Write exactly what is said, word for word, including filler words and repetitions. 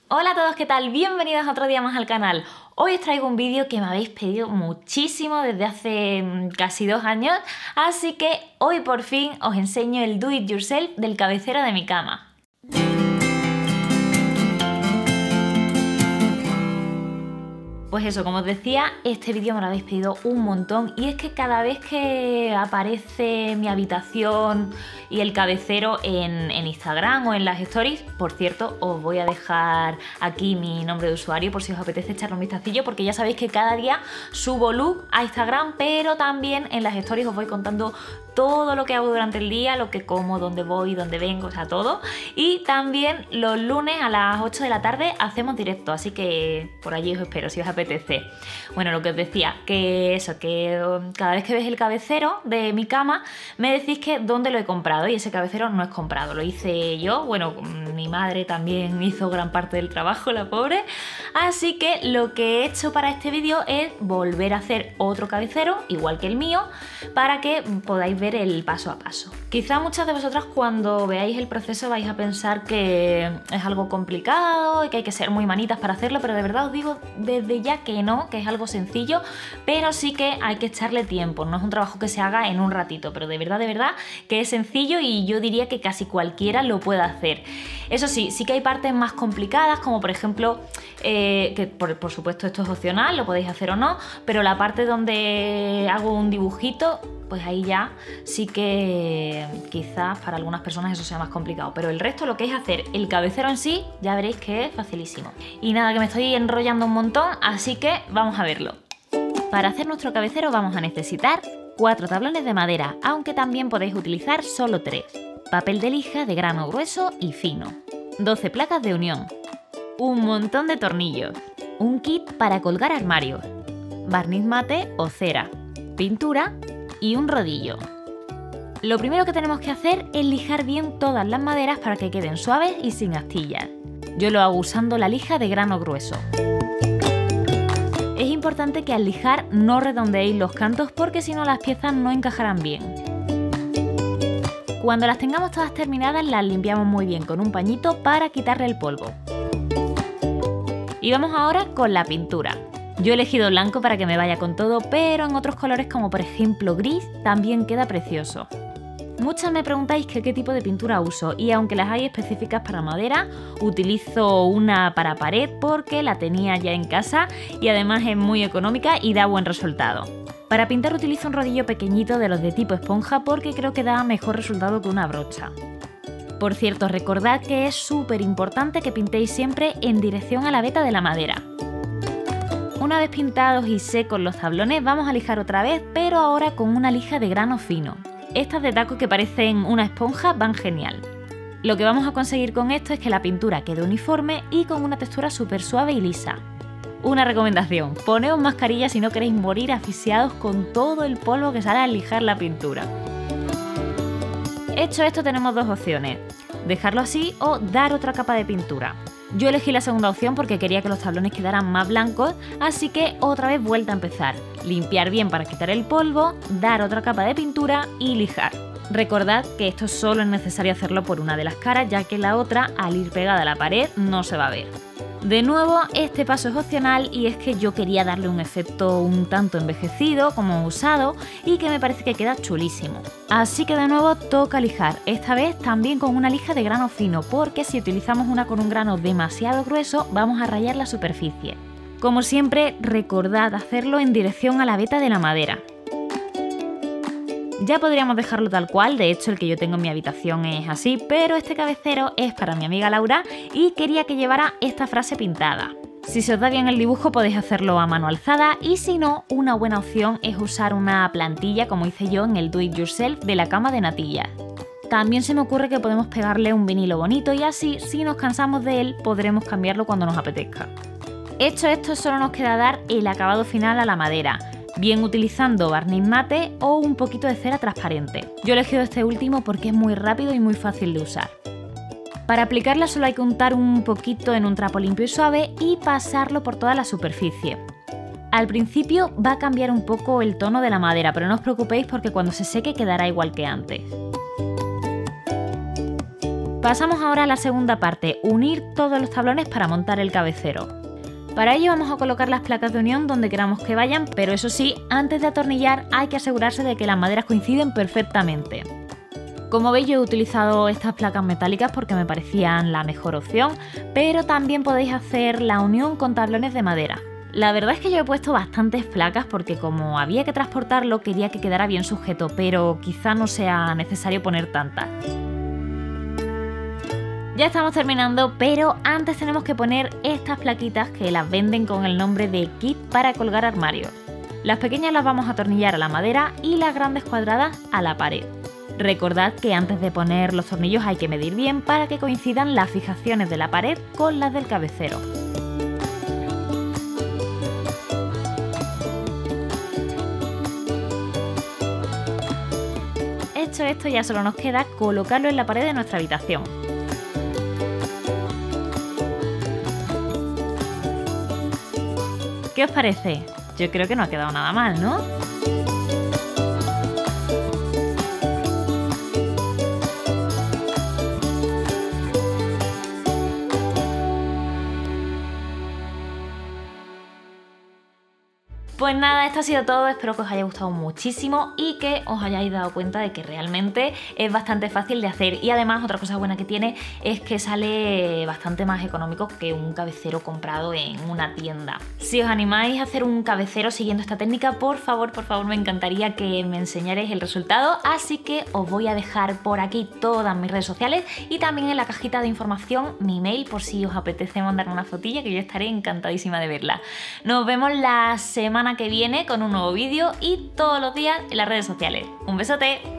Hola a todos, ¿qué tal? Bienvenidos otro día más al canal. Hoy os traigo un vídeo que me habéis pedido muchísimo desde hace casi dos años, así que hoy por fin os enseño el do it yourself del cabecero de mi cama. Pues eso, como os decía, este vídeo me lo habéis pedido un montón y es que cada vez que aparece mi habitación y el cabecero en, en Instagram o en las stories, por cierto, os voy a dejar aquí mi nombre de usuario por si os apetece echarle un vistacillo, porque ya sabéis que cada día subo look a Instagram, pero también en las stories os voy contando todo lo que hago durante el día, lo que como, dónde voy, dónde vengo, o sea, todo. Y también los lunes a las ocho de la tarde hacemos directo, así que por allí os espero si os apetece. Bueno, lo que os decía, que eso, que cada vez que veis el cabecero de mi cama, me decís que dónde lo he comprado, y ese cabecero no es comprado, lo hice yo. Bueno, mi madre también hizo gran parte del trabajo, la pobre. Así que lo que he hecho para este vídeo es volver a hacer otro cabecero, igual que el mío, para que podáis ver el paso a paso. Quizá muchas de vosotras cuando veáis el proceso vais a pensar que es algo complicado y que hay que ser muy manitas para hacerlo, pero de verdad os digo desde ya que no, que es algo sencillo, pero sí que hay que echarle tiempo. No es un trabajo que se haga en un ratito, pero de verdad, de verdad que es sencillo y yo diría que casi cualquiera lo puede hacer. Eso sí, sí que hay partes más complicadas, como por ejemplo, eh, que por, por supuesto esto es opcional, lo podéis hacer o no, pero la parte donde hago un dibujito, pues ahí ya sí que quizás para algunas personas eso sea más complicado, pero el resto, lo que es hacer el cabecero en sí, ya veréis que es facilísimo. Y nada, que me estoy enrollando un montón, así que vamos a verlo. Para hacer nuestro cabecero vamos a necesitar cuatro tablones de madera, aunque también podéis utilizar solo tres. Papel de lija de grano grueso y fino, doce placas de unión, un montón de tornillos, un kit para colgar armarios, barniz mate o cera, pintura y un rodillo. Lo primero que tenemos que hacer es lijar bien todas las maderas para que queden suaves y sin astillas. Yo lo hago usando la lija de grano grueso. Es importante que al lijar no redondeéis los cantos porque si no las piezas no encajarán bien. Cuando las tengamos todas terminadas las limpiamos muy bien con un pañito para quitarle el polvo. Y vamos ahora con la pintura. Yo he elegido blanco para que me vaya con todo, pero en otros colores como por ejemplo gris también queda precioso. Muchas me preguntáis que qué tipo de pintura uso y aunque las hay específicas para madera, utilizo una para pared porque la tenía ya en casa y además es muy económica y da buen resultado. Para pintar utilizo un rodillo pequeñito de los de tipo esponja porque creo que da mejor resultado que una brocha. Por cierto, recordad que es súper importante que pintéis siempre en dirección a la veta de la madera. Una vez pintados y secos los tablones vamos a lijar otra vez, pero ahora con una lija de grano fino. Estas de taco que parecen una esponja van genial. Lo que vamos a conseguir con esto es que la pintura quede uniforme y con una textura súper suave y lisa. Una recomendación, poneos mascarilla si no queréis morir asfixiados con todo el polvo que sale al lijar la pintura. Hecho esto tenemos dos opciones, dejarlo así o dar otra capa de pintura. Yo elegí la segunda opción porque quería que los tablones quedaran más blancos, así que otra vez vuelta a empezar. Limpiar bien para quitar el polvo, dar otra capa de pintura y lijar. Recordad que esto solo es necesario hacerlo por una de las caras, ya que la otra, al ir pegada a la pared, no se va a ver. De nuevo, este paso es opcional y es que yo quería darle un efecto un tanto envejecido, como usado, y que me parece que queda chulísimo. Así que de nuevo toca lijar, esta vez también con una lija de grano fino, porque si utilizamos una con un grano demasiado grueso vamos a rayar la superficie. Como siempre, recordad hacerlo en dirección a la veta de la madera. Ya podríamos dejarlo tal cual, de hecho el que yo tengo en mi habitación es así, pero este cabecero es para mi amiga Laura y quería que llevara esta frase pintada. Si se os da bien el dibujo podéis hacerlo a mano alzada y si no, una buena opción es usar una plantilla como hice yo en el do it yourself de la cama de natillas. También se me ocurre que podemos pegarle un vinilo bonito y así, si nos cansamos de él, podremos cambiarlo cuando nos apetezca. Hecho esto, solo nos queda dar el acabado final a la madera, bien utilizando barniz mate o un poquito de cera transparente. Yo he elegido este último porque es muy rápido y muy fácil de usar. Para aplicarla solo hay que untar un poquito en un trapo limpio y suave y pasarlo por toda la superficie. Al principio va a cambiar un poco el tono de la madera, pero no os preocupéis porque cuando se seque quedará igual que antes. Pasamos ahora a la segunda parte, unir todos los tablones para montar el cabecero. Para ello vamos a colocar las placas de unión donde queramos que vayan, pero eso sí, antes de atornillar hay que asegurarse de que las maderas coinciden perfectamente. Como veis, yo he utilizado estas placas metálicas porque me parecían la mejor opción, pero también podéis hacer la unión con tablones de madera. La verdad es que yo he puesto bastantes placas porque como había que transportarlo quería que quedara bien sujeto, pero quizá no sea necesario poner tantas. Ya estamos terminando, pero antes tenemos que poner estas plaquitas que las venden con el nombre de kit para colgar armarios. Las pequeñas las vamos a atornillar a la madera y las grandes cuadradas a la pared. Recordad que antes de poner los tornillos hay que medir bien para que coincidan las fijaciones de la pared con las del cabecero. Hecho esto, ya solo nos queda colocarlo en la pared de nuestra habitación. ¿Qué os parece? Yo creo que no ha quedado nada mal, ¿no? Pues nada, esto ha sido todo, espero que os haya gustado muchísimo y que os hayáis dado cuenta de que realmente es bastante fácil de hacer, y además otra cosa buena que tiene es que sale bastante más económico que un cabecero comprado en una tienda. Si os animáis a hacer un cabecero siguiendo esta técnica, por favor, por favor, me encantaría que me enseñarais el resultado, así que os voy a dejar por aquí todas mis redes sociales y también en la cajita de información mi email por si os apetece mandarme una fotilla, que yo estaré encantadísima de verla. Nos vemos la semana que viene con un nuevo vídeo y todos los días en las redes sociales. ¡Un besote!